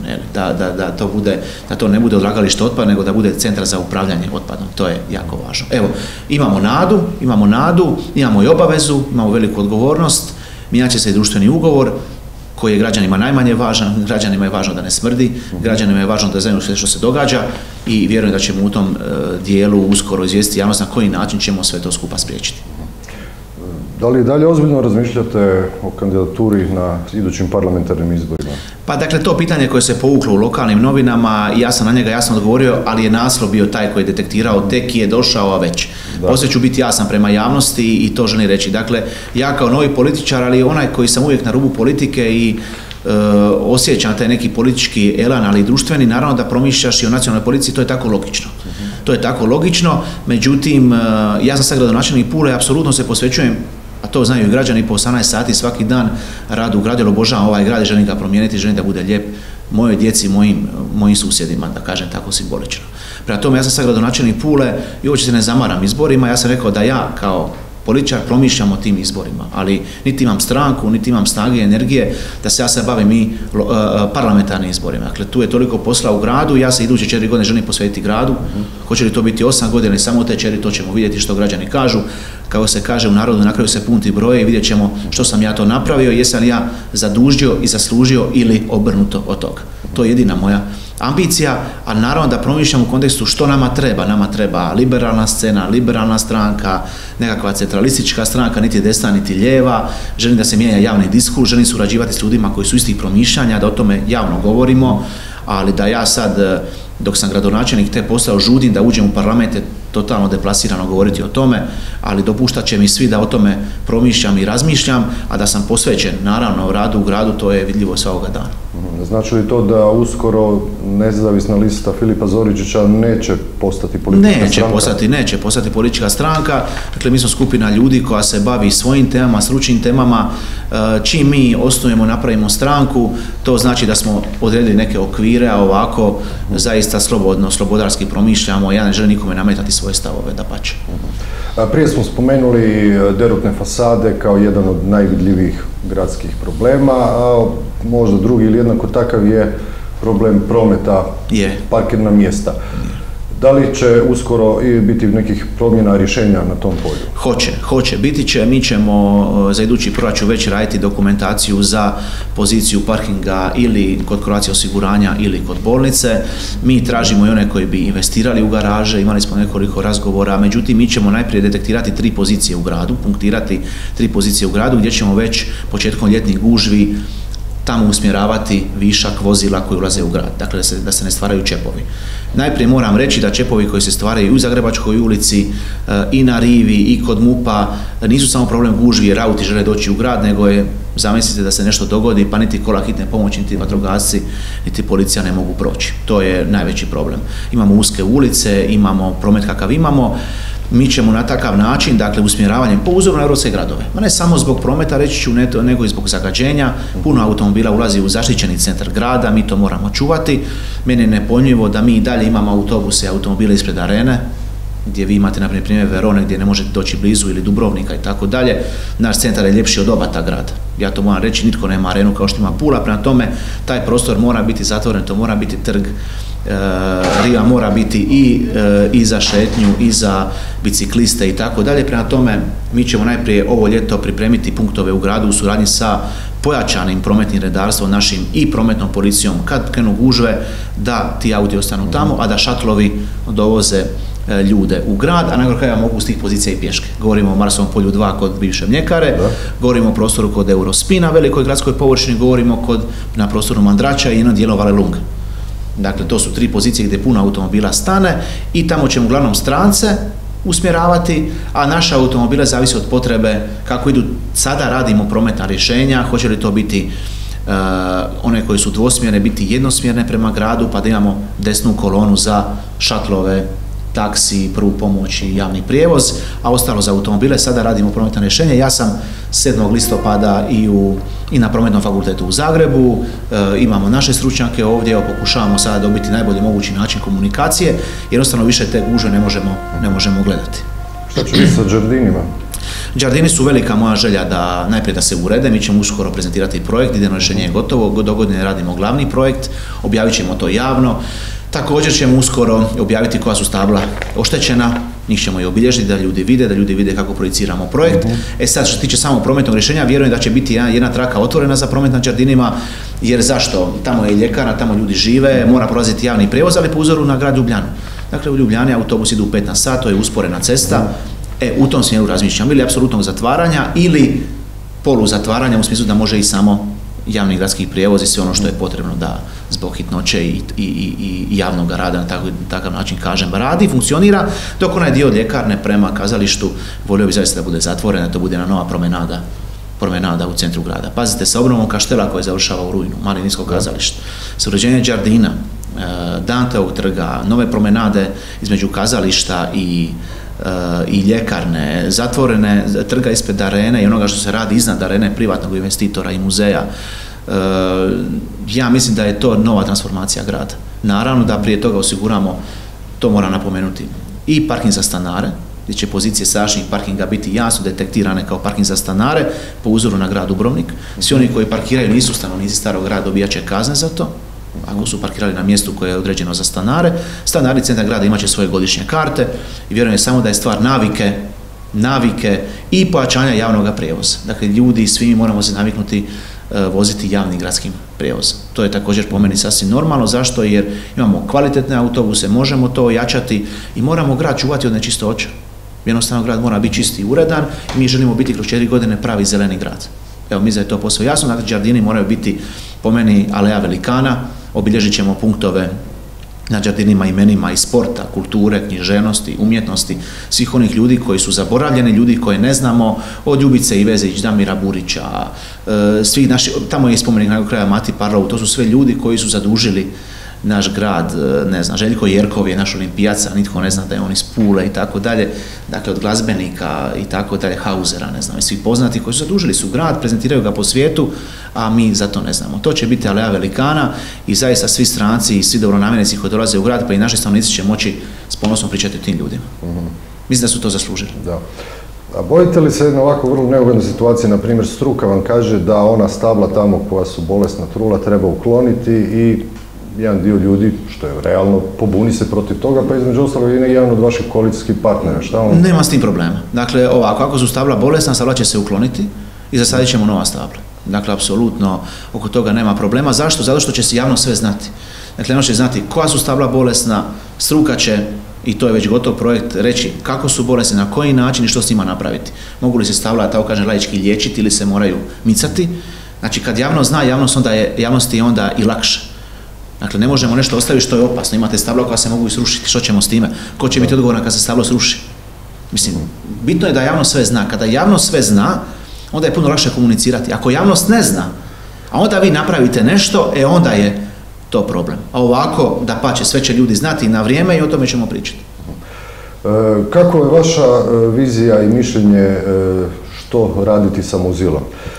B: da to ne bude odlagalište otpada, nego da bude centar za upravljanje otpadom. To je jako važno. Evo, imamo nadu, imamo i obavezu, imamo veliku odgovornost, mijenjat će se i društveni ugovor koji je građanima najmanje važan. Građanima je važno da ne smrdi, građanima je važno da znaju sve što se događa i vjerujem da ćemo u tom dijelu uskoro izvijestiti javnost na koji način ćemo sve to skupa spriječiti.
A: Da li dalje ozbiljno razmišljate o kandidaturi na idućim parlamentarnim izborima?
B: Pa dakle, to pitanje koje se povuklo u lokalnim novinama, ja sam na njega jasno odgovorio, ali je naslov bio taj koji je detektirao, tek je došao, a već. Poslije ću biti jasan prema javnosti i to želim reći. Dakle, ja kao novi političar, ali onaj koji sam uvijek na rubu politike i osjećam taj neki politički elan, ali i društveni, naravno da promišljaš i o nacionalnoj politici, to je tako logično. To je tako logično, međutim, ja sam sad gradonačelnik Pule, apsolutno se posvećujem, a to znaju i građani, po 18 sati svaki dan radu u gradu, obožavam ovaj grad i želim ga promijeniti, želim da bude lijep mojoj djeci, mojim susjedima, da kažem tako simbolično. Prema tome, ja sam sad gradonačelnik Pule i uopće se ne zamaram izborima, ja sam rekao da ja kao političar promišljam o tim izborima, ali niti imam stranku, niti imam snage i energije da se ja sad bavim i parlamentarnim izborima. Dakle, tu je toliko posla u gradu, ja se iduće 4 godine želim posvetiti gradu. Hoće li to biti 8 godina ili samo te 4, to ćemo vidjeti što građani kažu. Kako se kaže u narodu, na kraju se punti broje i vidjet ćemo što sam ja to napravio, jesam li ja zadužio i zaslužio ili obrnuto od toga. To je jedina moja ambicija, a naravno da promišljam u kontekstu što nama treba. Nama treba liberalna scena, liberalna stranka, nekakva centralistička stranka, niti desna, niti lijeva. Želim da se mijenja javni diskurs, želim surađivati s ljudima koji su istih promišljanja, da o tome javno govorimo, ali da ja sad, dok sam gradonačelnik te postao, žudim da uđem u parlament, je totalno deplasirano govoriti o tome, ali dopuštat će mi svi da o tome promišljam i razmišljam, a da sam posvećen, naravno, radu u gradu, to je vidljivo svakoga dana.
A: Znači li to da uskoro nezavisna lista Filipa Zoričića neće postati politička stranka?
B: Neće postati politička stranka. Dakle, mi smo skupina ljudi koja se bavi svojim temama, stručnim temama. Čim mi osnujemo, napravimo stranku, to znači da smo odredili neke okvire, a ovako zaista slobodno, slobodarski promišljamo. Ja ne želim nikome nametati svoje stavove, dapače.
A: Prije smo spomenuli derutne fasade kao jedan od najvidljivijih gradskih problema, a možda drugi ili jednako takav je problem prometa, parkirna mjesta. Da li će uskoro biti nekih promjena rješenja na tom polju?
B: Hoće. Biti će. Mi ćemo za idući proračun već raditi dokumentaciju za poziciju parkinga ili kod Croatia osiguranja ili kod bolnice. Mi tražimo i one koji bi investirali u garaže, imali smo nekoliko razgovora, međutim mi ćemo najprije detektirati 3 pozicije u gradu, punktirati 3 pozicije u gradu gdje ćemo već početkom ljetnih gužvi tamo usmjeravati višak vozila koji ulaze u grad, dakle da se ne stvaraju čepovi. Najprije moram reći da čepovi koji se stvaraju i u Zagrebačkoj ulici, i na Rivi, i kod MUP-a, nisu samo problem gužvi jer auti žele doći u grad, nego je, zamislite da se nešto dogodi, pa niti kola hitne pomoći, niti vatrogasci, niti policija ne mogu proći. To je najveći problem. Imamo uske ulice, imamo promet kakav imamo, mi ćemo na takav način, dakle usmjeravanjem po uzoru na europske gradove, ma ne samo zbog prometa, reći ću, nego i zbog zagađenja. Puno automobila ulazi u zaštićeni centar grada, mi to moramo čuvati. Meni je nepojmljivo da mi i dalje imamo autobuse i automobile ispred arene, gdje vi imate, na primjer, Verone, gdje ne možete doći blizu, ili Dubrovnika i tako dalje. Naš centar je ljepši od oba ta grada. Ja to moram reći, nitko nema arenu kao što ima Pula, prema tome taj prostor mora biti zatvoren, to mora biti trg. Riva mora biti i za šetnju, i za bicikliste i tako dalje. Prema tome, mi ćemo najprije ovo ljeto pripremiti punktove u gradu u suradnji sa pojačanim prometnim redarstvom našim i prometnom policijom kad krenu gužve, da ti auti ostanu tamo, a da šatlovi dovoze ljude u grad, a na kraju mogu s tih pozicija i pješke. Govorimo o Marsovom polju 2 kod bivše mljekare, govorimo o prostoru kod Eurospina, velikoj gradskoj površini, govorimo na prostoru Mandrača i jedno dijelo Valelunga. Dakle, to su 3 pozicije gdje puno automobila stane i tamo ćemo uglavnom strance usmjeravati, a naše automobile zavisi od potrebe kako idu. Sada radimo prometna rješenja, hoće li to biti one koje su dvosmjerne, biti jednosmjerne prema gradu, pa da imamo desnu kolonu za šatlove, taksi, prvu pomoć i javni prijevoz, a ostalo za automobile. Sada radimo prometno rješenje. Ja sam 7. listopada i na Prometnom fakultetu u Zagrebu, imamo naše stručnjake ovdje, pokušavamo sada dobiti najbolji mogući način komunikacije, jednostavno više te gužve ne možemo gledati.
A: Šta će biti sa Đardinima?
B: Đardini su velika moja želja da najprije da se urede, mi ćemo uskoro prezentirati projekt, idejno rješenje je gotovo, dogodine radimo glavni projekt, objavit ćemo to javno. Također ćemo uskoro objaviti koja su stabla oštećena, njih ćemo i obilježiti da ljudi vide kako projiciramo projekt. Sad što se tiče samog prometnog rješenja, vjerujem da će biti jedna traka otvorena za promet na Đardinima, jer zašto? Tamo je ljekara, tamo ljudi žive, mora prolaziti javni prijevoz, ali po uzoru na grad Ljubljanu. Dakle, u Ljubljani autobus idu u 15 sati, to je usporena cesta, u tom smjeru razmišljamo ili apsolutnog zatvaranja ili polu zatvaranja, u smislu da može i samo javni gradski prijevoz i sve ono što je potrebno da zbog hitnoće i javnog rada na takav način, kažem, radi, funkcionira, dok onaj dio ljekarne prema kazalištu volio bi zaista da bude zatvorena, da to bude jedna nova promenada u centru grada. Pazite, sa obnovom Kaštela koja završava u rujnu, Marinijsko kazalište, sa uređenjem Đardina, Danteovog trga, nove promenade između kazališta i ljekarne, zatvorene trga ispred arene i onoga što se radi iznad arene privatnog investitora i muzeja. Ja mislim da je to nova transformacija grada. Naravno da prije toga osiguramo, to moram napomenuti, i parking za stanare, gdje će pozicije sadašnjih parkinga biti jasno detektirane kao parking za stanare po uzoru na grad Dubrovnik. Svi oni koji parkiraju nisu stanovnici starog grada, dobijat će kazne za to, ako su parkirali na mjestu koje je određeno za stanare. Stanari centra grada imat će svoje godišnje karte i vjerujem samo da je stvar navike i pojačanja javnog prijevoza. Dakle, ljudi, svi moramo se naviknuti voziti javnim gradskim prijevozom. To je također po meni sasvim normalno. Zašto? Jer imamo kvalitetne autobuse, možemo to ojačati i moramo grad čuvati od nečistoća. Jednostavno, grad mora biti čisti i uredan i mi želimo biti kroz 4 godine pravi zeleni grad. Evo, mislim da je to posve jasno. Dakle, Đardini moraju biti po meni aleja velikana, obilježit ćemo punktove na Đardinima imenima i sporta, kulture, književnosti, umjetnosti, svih onih ljudi koji su zaboravljeni, ljudi koje ne znamo, od Ljubice Ivezić, Damira Burića, svih naših, tamo je spomenik na kraja Mati Parlovu, to su sve ljudi koji su zadužili naš grad, ne znam, Željko Jerkov je naš olimpijac, a nitko ne zna da je on iz Pule i tako dalje, dakle od glazbenika i tako dalje, Hausera, ne znam, i svi poznati koji su zadužili su grad, prezentiraju ga po svijetu, a mi za to ne znamo. To će biti aleja velikana i zaista svi stranci i svi dobronamjernici koji dolaze u grad, pa i naši stanovnici će moći s ponosom pričati o tim ljudima. Mislim da su to zaslužili.
A: Da. A bojite li se jedna ovako vrlo neugodna situacija, na primjer struka vam kaže da ona stabla tamo koja su bolesna trula treba ukloniti i jedan dio ljudi, što je realno, pobuni se protiv toga, pa između ostalog i jedan od vaših koalicijskih partnera. Šta on...
B: Nema s tim problema. Dakle, ovako, ako su stabla bolesna, stabla će se ukloniti i zasadit ćemo nova stabla. Dakle, apsolutno oko toga nema problema. Zašto? Zato što će se javno sve znati. Dakle, ono će znati koja su stabla bolesna, struka će, i to je već gotov projekt, reći kako su bolesne, na koji način i što s njima napraviti. Mogu li se stabla, tako kažem, laički liječiti ili se moraju micati. Znači kad javnost zna, javnosti je onda i lakše. Dakle, ne možemo nešto ostaviti što je opasno. Imate stabla koja se mogu i srušiti. Što ćemo s time? Ko će biti odgovoran kad se stablo sruši? Mislim, bitno je da javnost sve zna. Kada javnost sve zna, onda je puno lakše komunicirati. Ako javnost ne zna, a onda vi napravite nešto, onda je to problem. A ovako, dapače, sve će ljudi znati na vrijeme i o tome ćemo pričati.
A: Kako je vaša vizija i mišljenje što raditi sa Mozilom?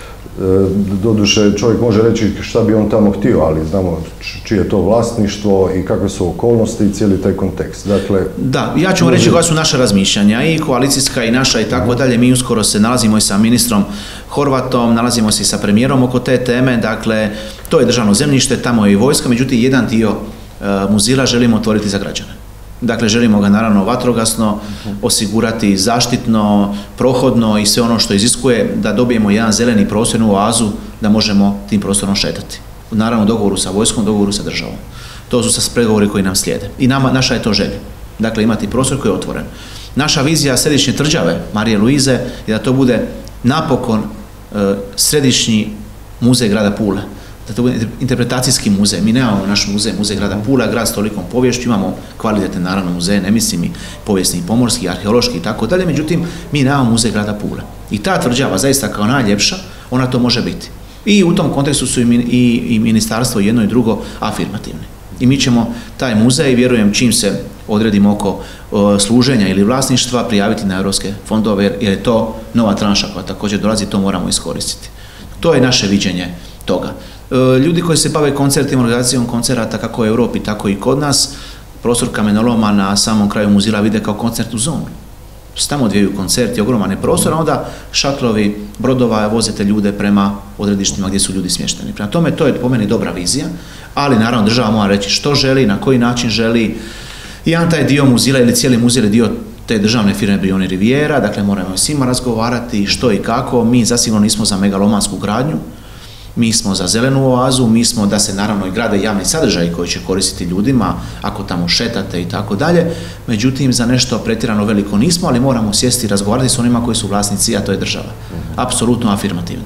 A: Doduše, čovjek može reći šta bi on tamo htio, ali znamo čije je to vlasništvo i kakve su okolnosti i cijeli taj kontekst. Dakle,
B: da, ja ću vam reći koja su naša razmišljanja, i koalicijska i naša i tako dalje. Mi uskoro se nalazimo i sa ministrom Horvatom, nalazimo se i sa premijerom oko te teme. Dakle, to je državno zemljište, tamo je i vojska, međutim jedan dio Muzila želimo otvoriti za građane. Dakle, želimo ga naravno vatrogasno osigurati, zaštitno, prohodno i sve ono što iziskuje da dobijemo jedan zeleni prostor, jednu oazu da možemo tim prostorom šetati. Naravno, u dogovoru sa vojskom, u dogovoru sa državom. To su sad pregovori koji nam slijede. I naša je to želja. Dakle, imati prostor koji je otvoren. Naša vizija središnje tvrđave Marije Luize je da to bude napokon središnji muzej grada Pule. Da to bude interpretacijski muzej. Mi nemamo naš muzej grada Pula, grad s tolikom poviješću, imamo kvalitetne naravno muzeje, ne mislim i povijesni, i pomorski, i arheološki i tako dalje, međutim mi nemamo muzej grada Pula. I ta tvrđava zaista kao najljepša, ona to može biti. I u tom kontekstu su i ministarstvo jedno i drugo afirmativni. I mi ćemo taj muzej, vjerujem, čim se odredimo oko služenja ili vlasništva, prijaviti na europske fondove, jer je to nova tranša koja također dolazi, to moramo iskoristiti. To je naše viđenje toga. Ljudi koji se bave koncertima, organizacijom koncerata kako u Europi, tako i kod nas, prostor kamenoloma na samom kraju Muzila vide kao koncertnu zonu. Tamo odvijaju koncerti, ogroman je prostor, a onda šatlovi brodova vozite ljude prema odredištima gdje su ljudi smješteni. Prema tome, to je po meni dobra vizija, ali naravno država mora reći što želi, na koji način želi. Jedan taj dio Muzila ili cijeli muzej je dio te državne firme Brijuni Riviera, dakle moramo svima razgovarati što i kako. Mi zasigurno nismo za megalomansku gradnju, mi smo za zelenu oazu, mi smo da se naravno i grade javni sadržaji koji će koristiti ljudima ako tamo šetate i tako dalje, međutim za nešto pretjerano veliko nismo, ali moramo sjesti i razgovarati s onima koji su vlasnici, a to je država. Apsolutno afirmativno.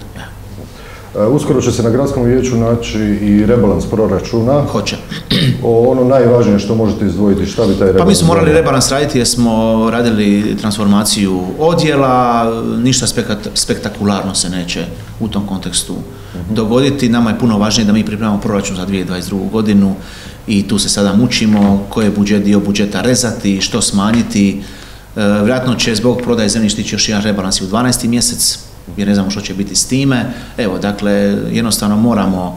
A: Uskoro će se na gradskom vijeću naći i rebalans proračuna.
B: Hoće.
A: Ono najvažnije što možete izdvojiti, šta bi taj rebalans?
B: Pa mi smo morali rebalans raditi jer smo radili transformaciju odjela, ništa spektakularno se neće u tom kontekstu dogoditi. Nama je puno važnije da mi pripremamo proračun za 2022. godinu i tu se sada mučimo koje dio budžeta rezati, što smanjiti. Vjerojatno će zbog prodaje zemljišta još jedan rebalans i u 12. mjesec, jer ne znamo što će biti s time. Evo, dakle, jednostavno moramo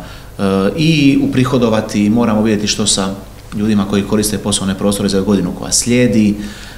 B: i uprihodovati, moramo vidjeti što sa ljudima koji koriste poslovne prostore za godinu koja slijedi,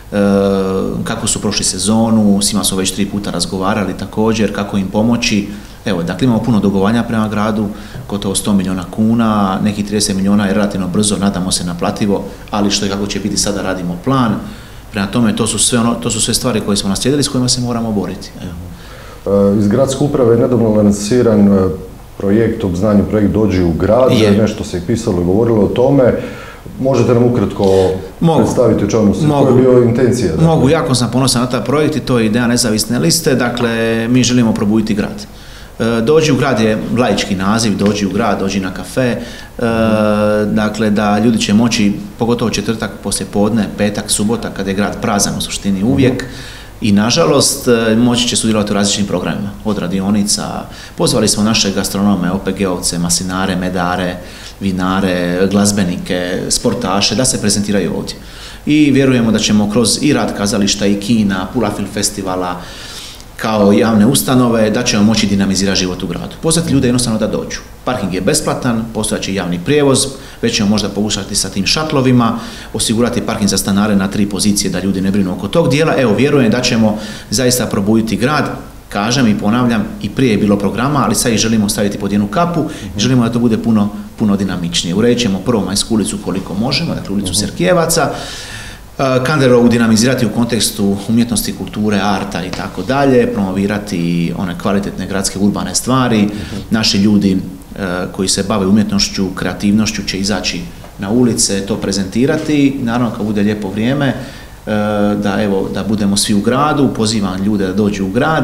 B: kako su prošli sezonu, s njima smo već 3 puta razgovarali također, kako im pomoći. Evo, dakle, imamo puno dugovanja prema gradu, gotovo 100 milijuna kuna, nekih 30 milijuna je relativno brzo, nadamo se naplativo, ali što i kako će biti sada radimo plan. Prema tome, to su sve stvari koje smo naslijedili, s kojima se moramo boriti. Evo.
A: Iz gradske uprave je nedavno lansiran projekt, obznanjen projekt Dođi u grad, nešto se i pisalo i govorilo o tome. Možete nam ukratko predstaviti o čemu se, koja je bio intencija? Dakle?
B: Mogu, jako sam ponosan na taj projekt i to je ideja nezavisne liste, dakle mi želimo probuditi grad. Dođi u grad je laički naziv, dođi u grad, dođi na kafe, dakle da ljudi će moći, pogotovo četvrtak poslije podne, petak, subota, kada je grad prazan u suštini uvijek, i nažalost moći će sudjelovati u različitim programima, od radionica. Pozvali smo naše gastronome, OPG-ovce, maslinare, medare, vinare, glazbenike, sportaše da se prezentiraju ovdje. I vjerujemo da ćemo kroz i rad kazališta i kina, Pula Film Festivala, kao javne ustanove, da ćemo moći dinamizirati život u gradu. Pozvati ljude jednostavno da dođu. Parking je besplatan, postojaće javni prijevoz, već ćemo možda pokušati sa tim šatlovima, osigurati parking za stanare na 3 pozicije da ljudi ne brinu oko tog dijela. Evo, vjerujem da ćemo zaista probuditi grad. Kažem i ponavljam, i prije je bilo programa, ali sad ih želimo staviti pod jednu kapu i želimo da to bude puno dinamičnije. Uredit ćemo prvo Majsku ulicu koliko možemo, dakle ulicu Serkijevaca, Kanderovu dinamizirati u kontekstu umjetnosti, kulture, arta i tako dalje, promovirati one kvalitetne gradske urbane stvari. Naši ljudi koji se bave umjetnošću, kreativnošću će izaći na ulice, to prezentirati. Naravno, kad bude lijepo vrijeme, da budemo svi u gradu, pozivam ljude da dođu u grad.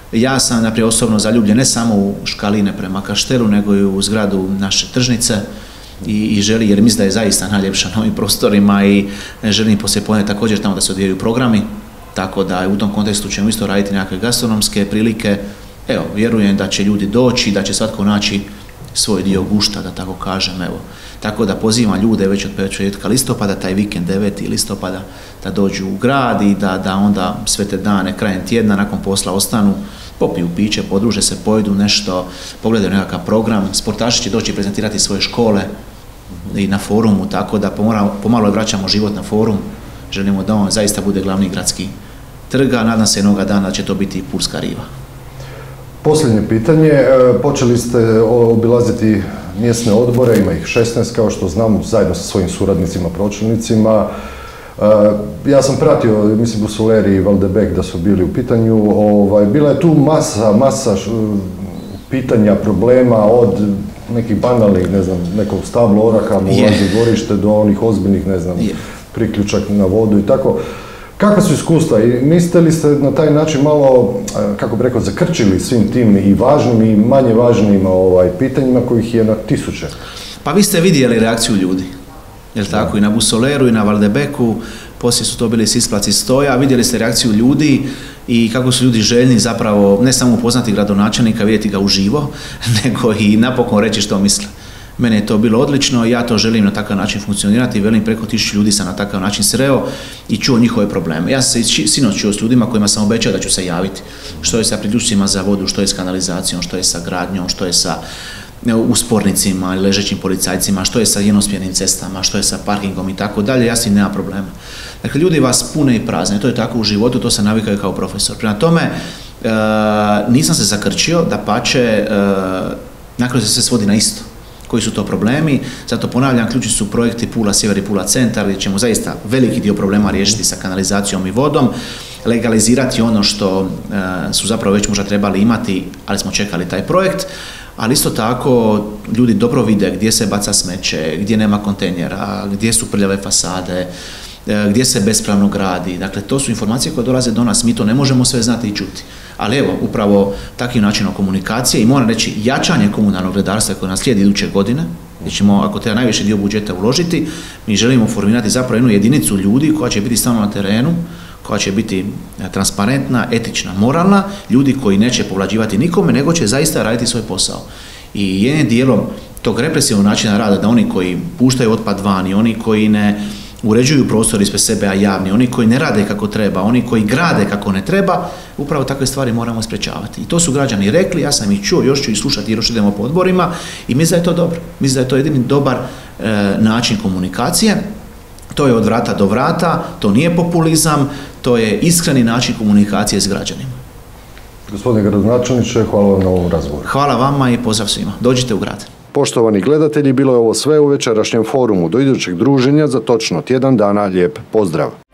B: Ja sam naprijed osobno zaljubljen ne samo u Škaline prema Kaštelu, nego i u zgradu naše tržnice i želi, jer mislim da je zaista najljepša na ovim prostorima i želim poslijepodne također tamo da se odvijaju programi, tako da u tom kontekstu ćemo isto raditi nekakve gastronomske prilike. Evo, vjerujem da će ljudi doći, da će svatko naći svoj dio gušta, da tako kažem, evo. Tako da pozivam ljude već od početka listopada, taj vikend 9. listopada, da dođu u grad i da onda sve te dane, krajem tjedna, nakon posla ostanu, popiju piće, podruže se, pojedu nešto, pogledaju nekakav program. Sportaši će doći prezentirati svoje škole i na forumu, tako da pomalo vraćamo život na forum. Želimo da on zaista bude glavni gradski trg, a nadam se jednoga dana da će to biti i Pulska riva.
A: Posljednje pitanje, počeli ste obilaziti mjesne odbore, ima ih 16 kao što znam, zajedno sa svojim suradnicima, pročelnicima. Ja sam pratio, mislim, Busoleri i Valdebek da su bili u pitanju. Bila je tu masa pitanja, problema, od nekih banalnih, ne znam, nekog stablo oraha mu ulazi u dvorište do onih ozbiljnih, ne znam, priključak na vodu i tako. Kakva su iskustva i mislite li ste na taj način malo, kako bi rekao, zakrčili svim tim i važnim i manje važnim pitanjima kojih je na tisuće?
B: Pa vi ste vidjeli reakciju ljudi, jel tako, i na Busoleru i na Valdebeku, poslije su to bili sisplaci stoja, vidjeli ste reakciju ljudi i kako su ljudi željni zapravo ne samo upoznati gradonačelnika, vidjeti ga uživo, nego i napokon reći što misle. Mene je to bilo odlično, ja to želim na takav način funkcionirati, velim preko 1000 ljudi sam na takav način sreo i čuo njihove probleme. Ja sam se sinoć čuo s ljudima kojima sam obećao da ću se javiti. Što je sa priključcima za vodu, što je s kanalizacijom, što je sa gradnjom, što je sa uspornicima, ležećim policajcima, što je sa jednosmjernim cestama, što je sa parkingom i tako dalje, ja s tim nema problema. Dakle, ljudi vas pune i prazne, to je tako u životu, to se navikaju kao profesor. Prema tome, nisam se zakrčio, dapače, na kraju se sve svodi na isto. Koji su to problemi, zato ponavljam, ključni su projekti Pula Sjever i Pula Centar, gdje ćemo zaista veliki dio problema riješiti sa kanalizacijom i vodom, legalizirati ono što su zapravo već možda trebali imati, ali smo čekali taj projekt, ali isto tako ljudi dobro vide gdje se baca smeće, gdje nema kontejnera, gdje su prljave fasade, gdje se bespravno gradi. Dakle, to su informacije koje dolaze do nas, mi to ne možemo sve znati i čuti. Ali evo, upravo takvim načinom komunikacije i moram reći jačanje komunalnog redarstva koje nas slijedi iduće godine, gdje ćemo, ako treba najviše dio budžeta uložiti, mi želimo formirati zapravo jednu jedinicu ljudi koja će biti stalno na terenu, koja će biti transparentna, etična, moralna, ljudi koji neće povlađivati nikome, nego će zaista raditi svoj posao. I jednim dijelom tog represivnog načina rada, da oni koji puštaju otpad van i oni koji ne uređuju prostor ispred sebe, a javni, oni koji ne rade kako treba, oni koji grade kako ne treba, upravo takve stvari moramo sprečavati. I to su građani rekli, ja sam ih čuo, još ću ih slušati jer još idemo po odborima i mislim da je to dobro. Mislim da je to jedini dobar način komunikacije. To je od vrata do vrata, to nije populizam, to je iskreni način komunikacije s građanima.
A: Gospodine gradonačelniče, hvala vam na ovom razgovoru.
B: Hvala vama i pozdrav svima. Dođite u grad.
A: Poštovani gledatelji, bilo je ovo sve u večerašnjem forumu. Do idućeg druženja za točno tjedan dana, lijep pozdrav.